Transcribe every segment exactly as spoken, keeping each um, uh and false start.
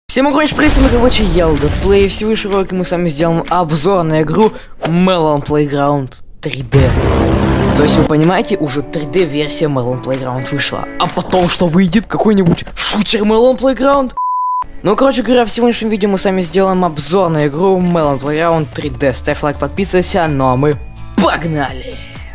Всем огромный привет, мы короче Елда в плей. В сегодняшнем ролике мы с вами сделаем обзор на игру Melon Playground три дэ. То есть вы понимаете, уже три дэ версия Melon Playground вышла. А потом что выйдет? Какой-нибудь шутер Melon Playground? Ну, короче говоря, в сегодняшнем видео мы с вами сделаем обзор на игру Melon Playground три дэ. Ставь лайк, подписывайся, ну а мы погнали!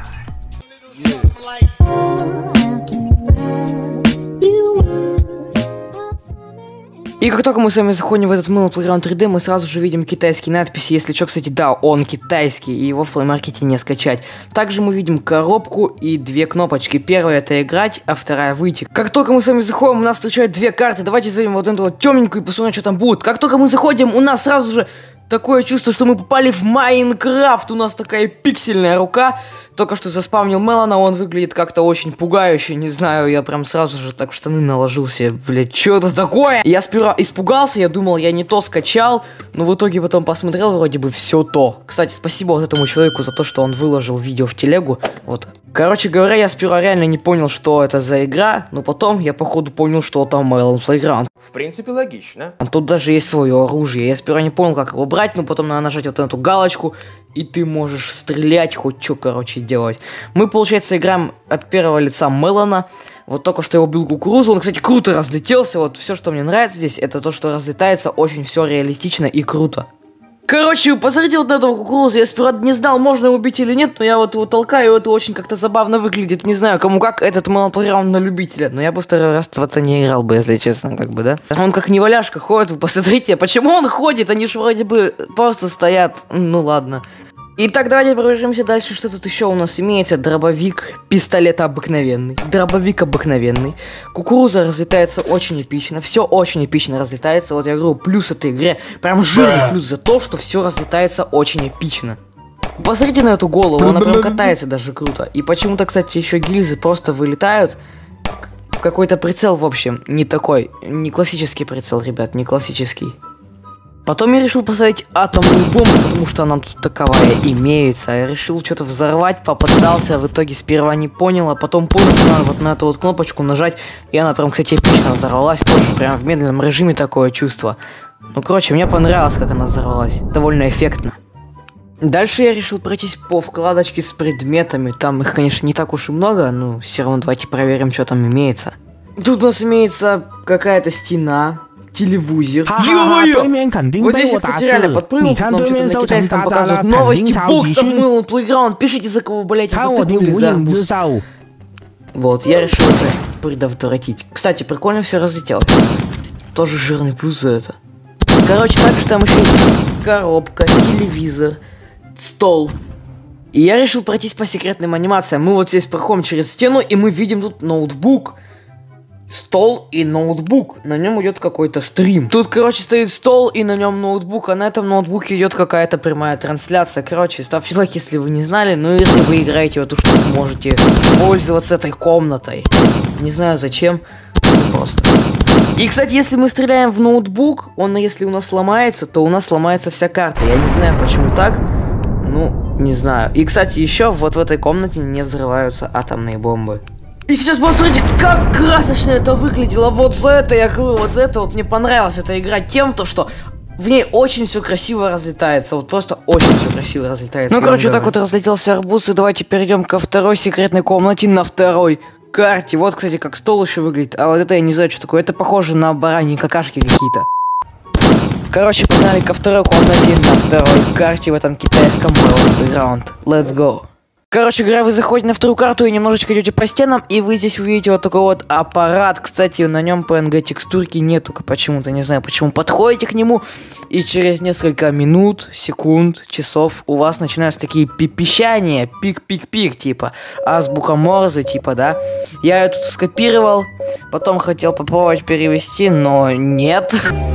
И как только мы с вами заходим в этот Melon Playground три дэ, мы сразу же видим китайские надписи. Если что, кстати, да, он китайский, и его в Play Market не скачать. Также мы видим коробку и две кнопочки. Первая — это играть, а вторая — выйти. Как только мы с вами заходим, у нас встречают две карты. Давайте займем вот эту вот темненькую и посмотрим, что там будет. Как только мы заходим, у нас сразу же такое чувство, что мы попали в Майнкрафт. У нас такая пиксельная рука. Только что заспавнил Мелона, он выглядит как-то очень пугающе, не знаю, я прям сразу же так в штаны наложил себе, блядь, что это такое? Я сперва испугался, я думал, я не то скачал, но в итоге потом посмотрел, вроде бы все то. Кстати, спасибо вот этому человеку за то, что он выложил видео в телегу, вот. Короче говоря, я сперва реально не понял, что это за игра, но потом я походу понял, что там Melon Playground. В принципе, логично. А тут даже есть свое оружие. Я сперва не понял, как его брать, но потом надо нажать вот эту галочку, и ты можешь стрелять, хоть что, короче, делать. Мы, получается, играем от первого лица Мелона. Вот только что я убил кукурузу. Он, кстати, круто разлетелся. Вот все, что мне нравится здесь, это то, что разлетается очень все реалистично и круто. Короче, посмотрите вот на этого кукурузу. Я сперва не знал, можно его убить или нет, но я вот его толкаю, и это очень как-то забавно выглядит. Не знаю, кому как, этот Melon Playground на любителя. Но я бы второй раз в это не играл бы, если честно, как бы, да. Он как неваляшка ходит, вы посмотрите, почему он ходит? Они же вроде бы просто стоят. Ну ладно. Итак, давайте пробежимся дальше. Что тут еще у нас имеется? Дробовик, пистолет обыкновенный. Дробовик обыкновенный. Кукуруза разлетается очень эпично. Все очень эпично разлетается. Вот я говорю, плюс этой игре. Прям жирный плюс за то, что все разлетается очень эпично. Посмотрите на эту голову, она прям катается даже круто. И почему-то, кстати, еще гильзы просто вылетают. Какой-то прицел, в общем, не такой. Не классический прицел, ребят, не классический. Потом я решил поставить атомную бомбу, потому что она тут таковая имеется. Я решил что-то взорвать, попытался, в итоге сперва не понял, а потом понял, что надо вот на эту вот кнопочку нажать. И она прям, кстати, эпично взорвалась, тоже прям в медленном режиме такое чувство. Ну, короче, мне понравилось, как она взорвалась. Довольно эффектно. Дальше я решил пройтись по вкладочке с предметами. Там их, конечно, не так уж и много, но все равно давайте проверим, что там имеется. Тут у нас имеется какая-то стена. Телевизор. Ё-моё! Вот здесь я, кстати, реально подпрыгнул, нам что-то на китайском показывают новости боксов Melon Playground. Пишите, за кого, блять, за такую или за арбуз. Вот, я решил это предотвратить. Кстати, прикольно все разлетелось. Тоже жирный плюс за это. Короче, также там еще есть коробка, телевизор, стол. И я решил пройтись по секретным анимациям. Мы вот здесь проходим через стену, и мы видим тут ноутбук. Стол и ноутбук, на нем идет какой-то стрим. Тут, короче, стоит стол и на нем ноутбук, а на этом ноутбуке идет какая-то прямая трансляция. Короче, ставьте лайк, если вы не знали. Ну, если вы играете в эту штуку, можете пользоваться этой комнатой. Не знаю зачем, просто. И, кстати, если мы стреляем в ноутбук, он, если у нас сломается, то у нас сломается вся карта. Я не знаю, почему так. Ну, не знаю. И, кстати, еще вот в этой комнате не взрываются атомные бомбы. И сейчас посмотрите, как красочно это выглядело. Вот за это я говорю, вот за это вот мне понравилась эта игра тем, то что в ней очень все красиво разлетается. Вот просто очень все красиво разлетается. Ну, короче, так вот разлетелся арбуз. И давайте перейдем ко второй секретной комнате на второй карте. Вот, кстати, как стол еще выглядит. А вот это я не знаю, что такое. Это похоже на бараньи какашки какие-то. Короче, погнали ко второй комнате на второй карте в этом китайском Melon Playground. Let's go. Короче говоря, вы заходите на вторую карту и немножечко идете по стенам, и вы здесь увидите вот такой вот аппарат. Кстати, на нем пи эн джи текстурки нету почему-то, не знаю почему. Подходите к нему, и через несколько минут, секунд, часов у вас начинаются такие пищания, пик-пик-пик, типа, азбука Морзе, типа, да. Я это тут скопировал, потом хотел попробовать перевести, но нет.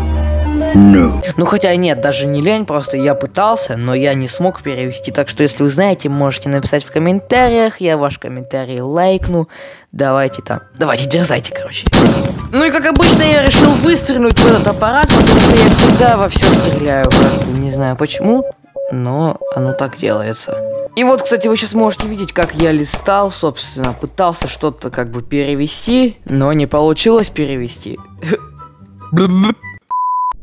No. Ну хотя нет, даже не лень, просто я пытался, но я не смог перевести. Так что если вы знаете, можете написать в комментариях, я ваш комментарий лайкну. Давайте там, давайте, дерзайте, короче. Ну и как обычно я решил выстрелить в этот аппарат, потому что я всегда во все стреляю. Не знаю почему, но оно так делается. И вот, кстати, вы сейчас можете видеть, как я листал, собственно, пытался что-то как бы перевести, но не получилось перевести.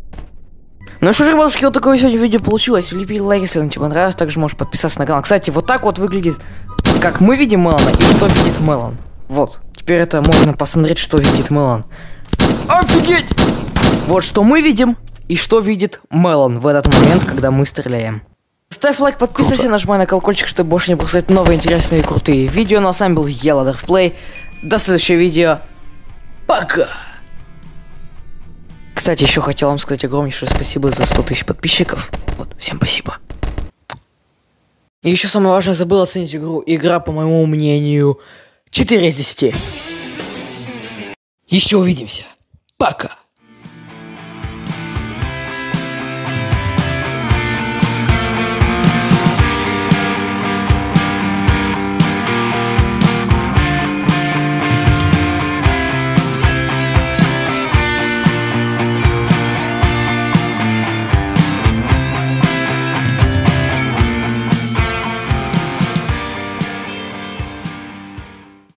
Ну что ж, ребятушки, вот такое сегодня видео получилось. Лепи лайки, если оно тебе понравилось. Также можешь подписаться на канал. Кстати, вот так вот выглядит, как мы видим Мелана и что видит Мелан. Вот. Теперь это можно посмотреть, что видит Мелан. Офигеть! Вот что мы видим и что видит Мелан в этот момент, когда мы стреляем. Ставь лайк, подписывайся, Круто. Нажимай на колокольчик, чтобы больше не пропускать новые интересные и крутые видео. Ну а с вами был я, LaDarkPlay. До следующего видео. Пока! Кстати, еще хотел вам сказать огромнейшее спасибо за сто тысяч подписчиков. Вот, всем спасибо. И еще самое важное, забыл оценить игру. Игра, по моему мнению, четыре из десяти. Еще увидимся. Пока.